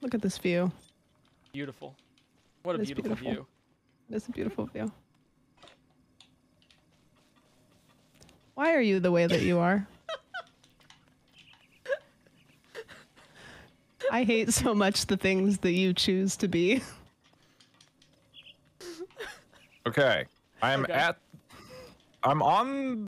Look at this view. Beautiful. What a beautiful view. It's a beautiful view. Why are you the way that you are? I hate so much the things that you choose to be. Okay. I'm on